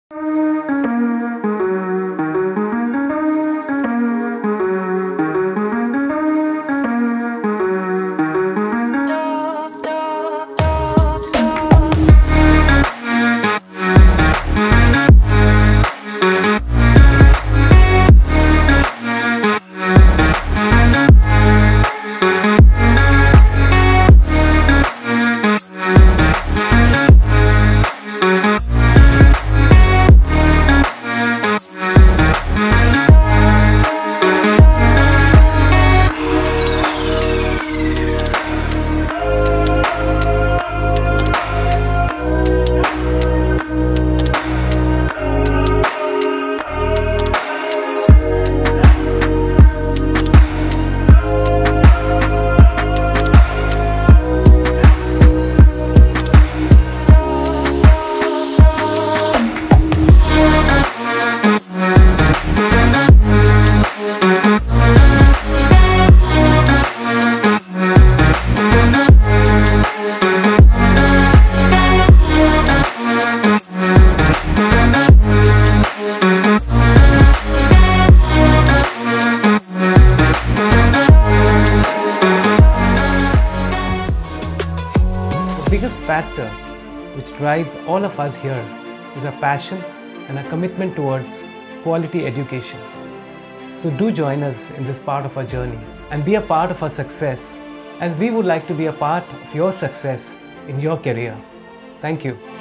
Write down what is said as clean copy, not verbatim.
The biggest factor which drives all of us here is a passion and a commitment towards quality education. So do join us in this part of our journey and be a part of our success, as we would like to be a part of your success in your career. Thank you.